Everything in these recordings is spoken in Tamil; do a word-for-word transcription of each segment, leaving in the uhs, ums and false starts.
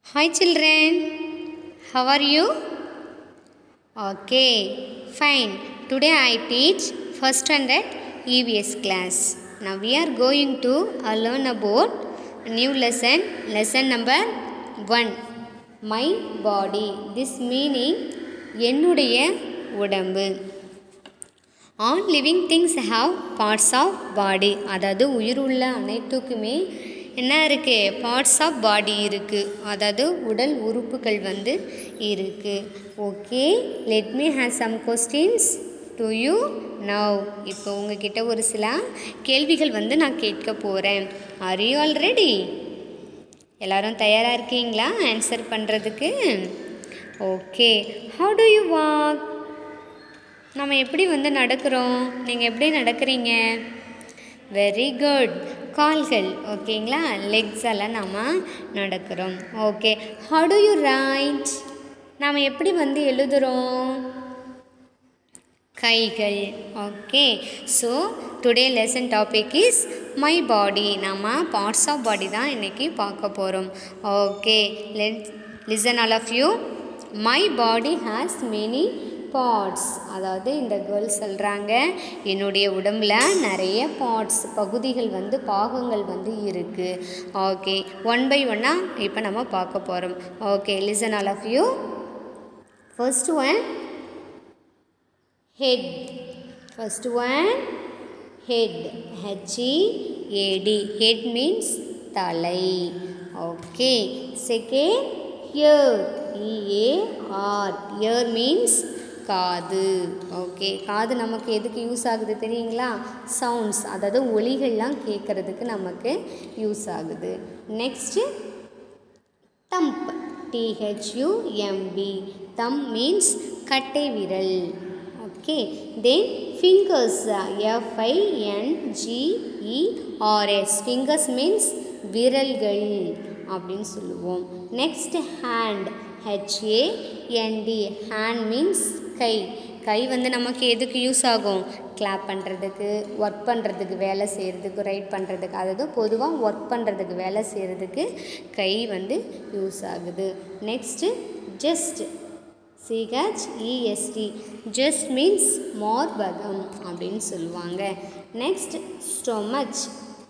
Hi children, how are you? Okay, fine. Today I teach first standard E V S class. Now we are going to uh, learn about a new lesson, lesson number one. My body. This meaning என்னுடைய உடம்பு. All living things have parts of body. அதாவது உயிருள்ள அனைத்துக்குமே என்ன இருக்குது, பார்ட்ஸ் ஆஃப் பாடி இருக்குது, அதாவது உடல் உறுப்புகள் வந்து இருக்குது. Okay, let me have some questions to you now. இப்போ உங்ககிட்ட ஒரு சில கேள்விகள் வந்து நான் கேட்க போகிறேன். Are you all ready? எல்லோரும் தயாராக இருக்கீங்களா ஆன்சர் பண்ணுறதுக்கு? Okay, how do you walk? நம்ம எப்படி வந்து நடக்கிறோம்? நீங்கள் எப்படி நடக்கிறீங்க? Very good. கால்கள், ஓகேங்களா, லெக்ஸ் எல்லாம் நாம் நடக்கிறோம். Okay, how do you write? நாம் எப்படி வந்து எழுதுகிறோம்? கைகள். Okay, so today lesson topic is my body. நாம் பார்ட்ஸ் ஆஃப் பாடி தான் இன்றைக்கி பார்க்க போகிறோம். Okay, let listen all of you. My body has many parts. அதாவது இந்த கேர்ள் சொல்கிறாங்க, என்னுடைய உடம்பில் நிறைய பார்ட்ஸ், பகுதிகள் வந்து பாகங்கள் வந்து இருக்குது. ஓகே, ஒன் பை ஒன்னாக இப்போ நம்ம பார்க்க போகிறோம். Okay, listen all of you. First one head. First one head, H E A D. Head means தலை. Okay, second ear, E A R. Ear means காது. ஓகே, காது நமக்கு எதுக்கு யூஸ் ஆகுது தெரியுங்களா? சவுண்ட்ஸ், அதாவது ஒலிகள்லாம் கேட்குறதுக்கு நமக்கு யூஸ் ஆகுது. Next thumb, டிஹெச்யூஎம்பி. தம் மீன்ஸ் கட்டை விரல். ஓகே, தென் ஃபிங்கர்ஸ், எஃப்ஐஎன்ஜிஇஆர்எஸ். ஃபிங்கர்ஸ் மீன்ஸ் விரல்கள் அப்படின்னு சொல்லுவோம். Next hand, HAND. Hand means கை. கை வந்து நமக்கு எதுக்கு யூஸ் ஆகும்? கிளாப் பண்ணுறதுக்கு, ஒர்க் பண்ணுறதுக்கு, வேலை செய்கிறதுக்கு, ரைட் பண்ணுறதுக்கு, அதாவது பொதுவாக ஒர்க் பண்ணுறதுக்கு, வேலை செய்கிறதுக்கு கை வந்து யூஸ் ஆகுது. Next just, சிஹெச்இஎஸ்டி. ஜஸ்ட் மீன்ஸ் மார்பகம் அப்படின்னு சொல்லுவாங்க. Next stomach,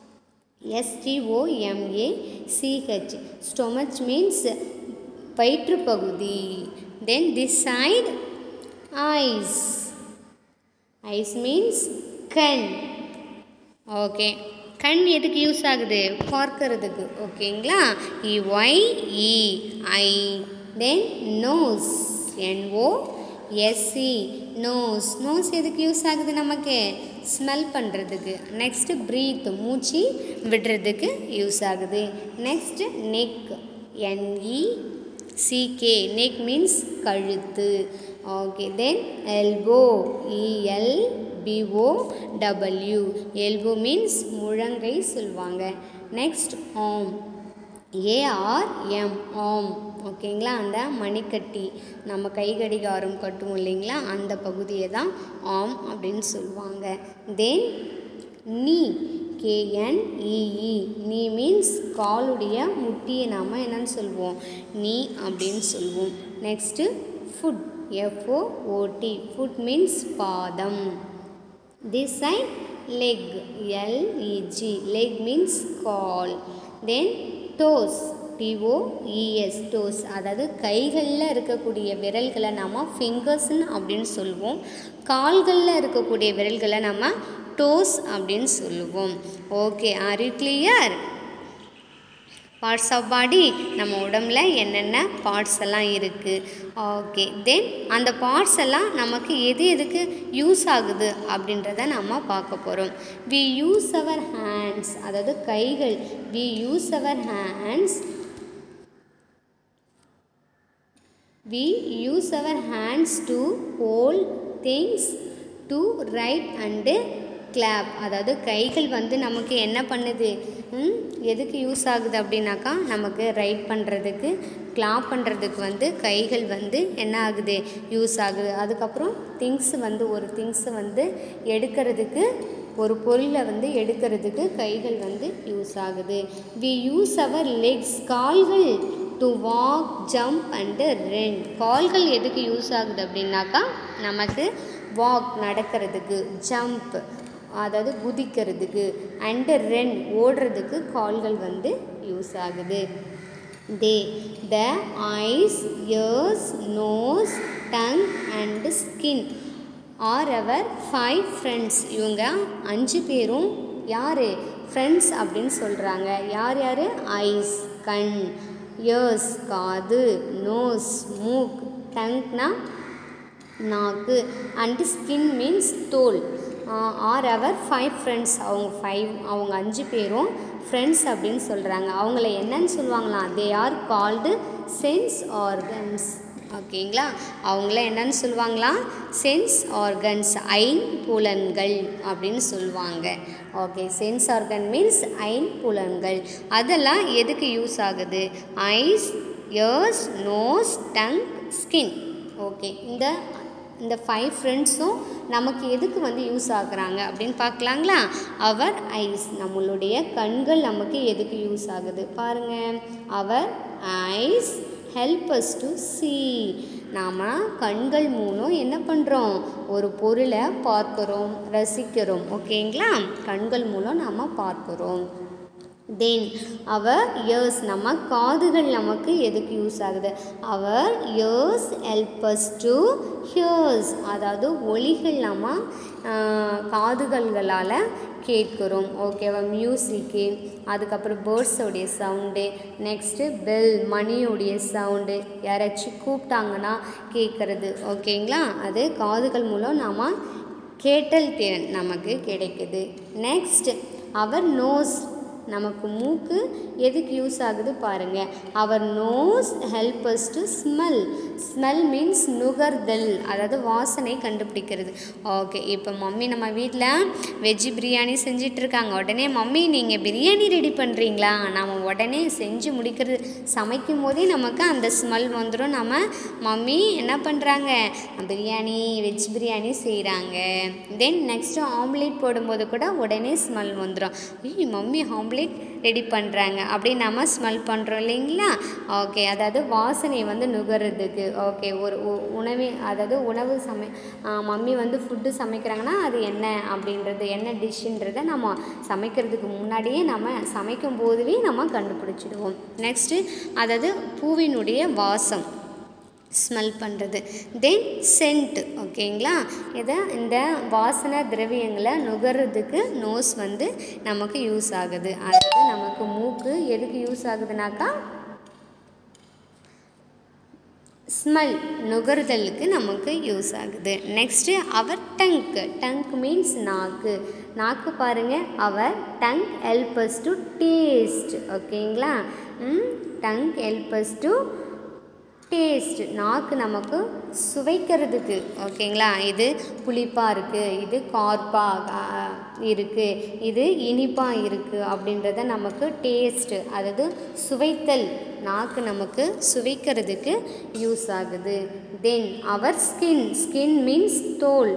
எஸ்டிஓஎம்ஏசிஹெச். Stomach means வயிற்றுப்பகுதி. Then this side ice. Ice means கண். ஓகே, கண் எதுக்கு யூஸ் ஆகுது? பார்க்கறதுக்கு. ஓகேங்களா, இஒய்இஐ. தென் நோஸ், என்ஓஎஸ்சி. நோஸ். நோஸ் எதுக்கு யூஸ் ஆகுது நமக்கு? ஸ்மெல் பண்ணுறதுக்கு. நெக்ஸ்ட்டு ப்ரீத், மூச்சு விடுறதுக்கு யூஸ் ஆகுது. Next neck, N E C K. Neck means கழுத்து. Okay, then elbow, E L B O W. Elbow means முழங்கை சொல்லுவாங்க. நெக்ஸ்ட் ஆம், ஏஆர்எம், ஆம். ஓகேங்களா, அந்த மணிக்கட்டி, நம்ம கை கடிகாரம் கட்டுவோம் இல்லைங்களா, அந்த பகுதியை தான் ஆம் அப்படின்னு சொல்லுவாங்க. தென் நீ, கேஎன்இஇ. நீ மீன்ஸ் காலுடைய முட்டியை நாம் என்னன்னு சொல்லுவோம்? நீ அப்படின்னு சொல்லுவோம். Next foot, F O O T. Foot means பாதம். This side leg, L E G. Leg means கால். Then toes, T O E S. டோஸ், அதாவது கைகளில் இருக்கக்கூடிய விரல்களை நாம் ஃபிங்கர்ஸ்ன்னு அப்படின்னு சொல்லுவோம். கால்களில் இருக்கக்கூடிய விரல்களை நம்ம டோஸ் அப்படின்னு சொல்லுவோம். Okay, are you clear? Parts of body, நம்ம உடம்புல என்னென்ன பார்ட்ஸ் எல்லாம் இருக்குது. ஓகே, தென் அந்த பார்ட்ஸ் எல்லாம் நமக்கு எது எதுக்கு யூஸ் ஆகுது அப்படின்றத நம்ம பார்க்க போகிறோம். வி யூஸ் அவர் ஹேண்ட்ஸ், அதாவது கைகள். We use our hands we use our hands to hold things, to write and clap. அதாவது கைகள் வந்து நமக்கு என்ன பண்ணுது, எதுக்கு யூஸ் ஆகுது அப்படின்னாக்கா, நமக்கு ரைட் பண்ணுறதுக்கு, கிளாப் பண்ணுறதுக்கு வந்து கைகள் வந்து என்ன ஆகுது, யூஸ் ஆகுது. அதுக்கப்புறம் திங்ஸ் வந்து ஒரு திங்ஸை வந்து எடுக்கிறதுக்கு, ஒரு பொருளை வந்து எடுக்கிறதுக்கு கைகள் வந்து யூஸ் ஆகுது. We use our legs. கால்கள் to walk jump and run. கால்கள் எதுக்கு யூஸ் ஆகுது அப்படின்னாக்கா நமக்கு வாக் நடக்கிறதுக்கு, ஜம்ப் அதாவது குதிக்கிறதுக்கு, அண்டு ரன் ஓடுறதுக்கு கால்கள் வந்து யூஸ் ஆகுது. They the eyes, ears, nose, tongue and skin are our five friends. இவங்க அஞ்சு பேரும் யார் ஃப்ரெண்ட்ஸ் அப்படின்னு சொல்கிறாங்க. யார் யார்? ஐஸ் கண், இயர்ஸ் காது, நோஸ் மூக், டங்க்னா நாக்கு, அண்டு ஸ்கின் மீன்ஸ் தோல். Are our five friends. அவங்க ஃபைவ் அவங்க அஞ்சு பேரும் ஃப்ரெண்ட்ஸ் அப்படின்னு சொல்கிறாங்க. அவங்கள என்னன்னு சொல்லுவாங்களாம்? They are called sense organs. ஓகேங்களா? அவங்கள என்னன்னு சொல்லுவாங்களாம்? சென்ஸ் ஆர்கன்ஸ், ஐம்புலன்கள் அப்படின்னு சொல்லுவாங்க. ஓகே, சென்ஸ் ஆர்கன் மீன்ஸ் ஐம்புலன்கள். அதெல்லாம் எதுக்கு யூஸ் ஆகுது? Eyes, ears, nose, tongue, skin. Okay, இந்த இந்த ஃபைவ் ஃப்ரெண்ட்ஸும் நமக்கு எதுக்கு வந்து யூஸ் ஆகுறாங்க அப்படின்னு பார்க்கலாங்களா? அவர் ஐஸ், நம்மளுடைய கண்கள் நமக்கு எதுக்கு யூஸ் ஆகுது பாருங்கள். Our eyes help us to see. நாம் கண்கள் மூலம் என்ன பண்ணுறோம்? ஒரு பொருளை பார்க்குறோம், ரசிக்கிறோம். ஓகேங்களா? கண்கள் மூலம் நாம் பார்க்குறோம். தென் அவர் இயர்ஸ், நம்ம காதுகள் நமக்கு எதுக்கு யூஸ் ஆகுது? Our ears help us to hears, அதாவது ஒலிகள் நம்ம காதுகள்களால் கேட்குறோம். ஓகேவா? மியூசிக்கு, அதுக்கப்புறம் பேர்ட்ஸோடைய சவுண்டு, நெக்ஸ்ட்டு பெல் மணியோடைய சவுண்டு, யாராச்சும் கூப்பிட்டாங்கன்னா கேட்குறது. ஓகேங்களா? அது காதுகள் மூலம் நாம் கேட்டல் திறன் நமக்கு கிடைக்குது. நெக்ஸ்ட் அவர் நோஸ், நமக்கு மூக்கு எதுக்கு யூஸ் ஆகுது பாருங்கள். Our nose help us to smell. Smell means நுகர்தல், அதாவது வாசனை கண்டுபிடிக்கிறது. ஓகே, இப்போ மம்மி நம்ம வீட்டில் வெஜ்ஜு பிரியாணி செஞ்சிட்ருக்காங்க. உடனே மம்மி நீங்கள் பிரியாணி ரெடி பண்ணுறீங்களா? நம்ம உடனே செஞ்சு முடிக்கிறது, சமைக்கும் போதே நமக்கு அந்த ஸ்மெல் வந்துடும். நம்ம மம்மி என்ன பண்ணுறாங்க? பிரியாணி, வெஜ் பிரியாணி செய்கிறாங்க. தென் நெக்ஸ்ட்டு ஆம்லேட் போடும்போது கூட உடனே ஸ்மெல் வந்துடும். ஐய் மம்மி ஆம்லேட் ரெடி பண்ணுறாங்க அப்படின்னு நம்ம ஸ்மெல் பண்ணுறோம் இல்லைங்களா? ஓகே, அதாவது வாசனை வந்து நுகர்றதுக்கு. ஓகே, ஒரு உணவு, அதாவது உணவு சமை மம்மி வந்து ஃபுட்டு சமைக்கிறாங்கன்னா அது என்ன அப்படின்றது, என்ன டிஷ்ஷுன்றதை நம்ம சமைக்கிறதுக்கு முன்னாடியே நம்ம சமைக்கும் போதுவே நம்ம கண்டுபிடிச்சிடுவோம். நெக்ஸ்ட்டு அதாவது பூவினுடைய வாசம் ஸ்மெல் பண்ணுறது. Then scent. ஓகேங்களா? இதை இந்த வாசனை திரவியங்களை நுகர்றதுக்கு நோஸ் வந்து நமக்கு யூஸ் ஆகுது. அதாவது நமக்கு மூக்கு எதுக்கு யூஸ் ஆகுதுனாக்கா ஸ்மெல் நுகர்தலுக்கு நமக்கு யூஸ் ஆகுது. Next our tongue. Tongue means நாக்கு. நாக்கு பாருங்கள். Our tongue help us to taste. ஓகேங்களா? Tongue help us to taste. நாக்கு நமக்கு சுவைக்கிறதுக்கு. ஓகேங்களா? இது புளிப்பாக இருக்குது, இது கார்ப்பாக இருக்குது, இது இனிப்பாக இருக்குது அப்படின்றத நமக்கு டேஸ்ட்டு, அதாவது சுவைத்தல், நாக்கு நமக்கு சுவைக்கிறதுக்கு யூஸ் ஆகுது. Then our skin. Skin means தோல்.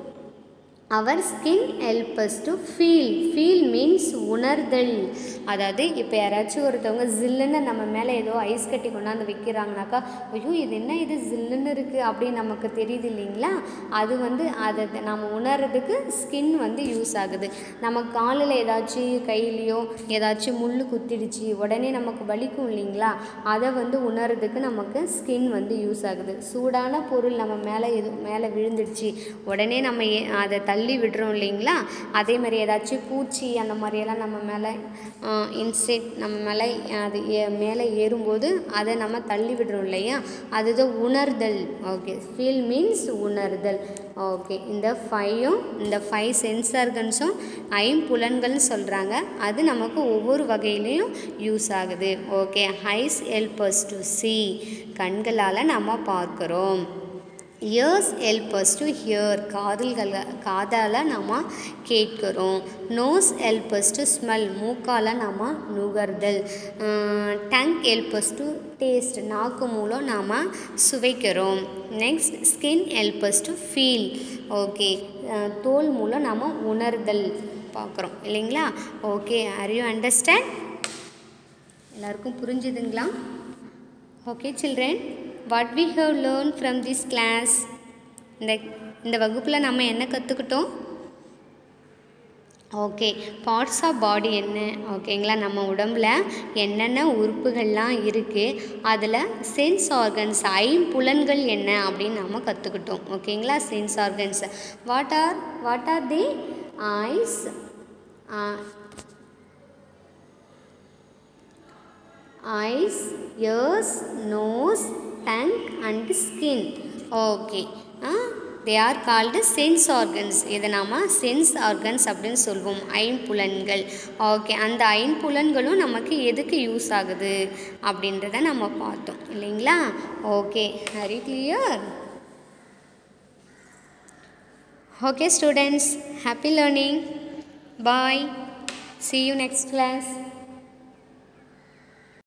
Our skin help us to feel. Feel means உணர்தல். அதாவது இப்போ யாராச்சும் ஒருத்தவங்க ஜில்லுன்னு நம்ம மேலே ஏதோ ஐஸ் கட்டி கொண்டாந்து வைக்கிறாங்கனாக்கா, ஐயோ இது என்ன இது ஜில்லுன்னு இருக்குது அப்படின்னு நமக்கு தெரியுது இல்லைங்களா? அது வந்து அதை நம்ம உணர்றதுக்கு ஸ்கின் வந்து யூஸ் ஆகுது. நம்ம காலில் ஏதாச்சும் கையிலையோ ஏதாச்சும் முள் குத்திடுச்சு, உடனே நமக்கு வலிக்கும் இல்லைங்களா? அதை வந்து உணர்றதுக்கு நமக்கு ஸ்கின் வந்து யூஸ் ஆகுது. சூடான பொருள் நம்ம மேலே எது மேலே விழுந்துடுச்சு, உடனே நம்ம அதை தள்ளி விடுறோம் இல்லைங்களா? அதே மாதிரி ஏதாச்சும் பூச்சி அந்த மாதிரியெல்லாம் நம்ம மேலே இன்செக்ட் நம்ம மேலே அது மேலே ஏறும்போது அதை நம்ம தள்ளி விடுறோம் இல்லையா? அதுதான் உணர்தல். ஓகே, ஃபீல் மீன்ஸ் உணர்தல். ஓகே, இந்த ஃபைவும் இந்த ஃபைவ் சென்ஸ் ஆர்கன்ஸும் ஐம்புலன்கள்னு சொல்கிறாங்க. அது நமக்கு ஒவ்வொரு வகையிலையும் யூஸ் ஆகுது. Okay, eyes help us to see, கண்களால் நம்ம பார்க்குறோம். Ears help us to hear, காதுகள் காதால் நம்ம கேட்குறோம். Nose help us to smell, மூக்கால் நம்ம நுகர்தல். Tongue help us to taste, நாக்கு மூலம் நாம் சுவைக்கிறோம். Next skin help us to feel. Okay, தோல் மூலம் நாம் உணர்தல் பார்க்குறோம் இல்லைங்களா? Okay, are you understand? எல்லாருக்கும் புரிஞ்சுதுங்களா? Okay children, what we have learned from this class? இந்த இந்த வகுப்பில் நம்ம என்ன கற்றுக்கிட்டோம்? ஓகே, பார்ட்ஸ் ஆஃப் பாடி என்ன, ஓகேங்களா, நம்ம உடம்பில் என்னென்ன உறுப்புகள்லாம் இருக்குது, அதில் சென்ஸ் ஆர்கன்ஸ் ஐம்புலன்கள் என்ன அப்படின்னு நம்ம கற்றுக்கிட்டோம். ஓகேங்களா, sense organs what are what are the eyes, eyes, ears, nose, tongue and skin. Okay, uh, they are called sense organs. இதை நாம sense organs அப்படின்னு சொல்வோம், ஐம்புலன்கள். ஓகே, அந்த ஐம்புலன்களும் நமக்கு எதுக்கு யூஸ் ஆகுது அப்படின்றத நம்ம பார்த்தோம் இல்லைங்களா. Okay, very clear. Okay students, happy learning. Bye. See you next class.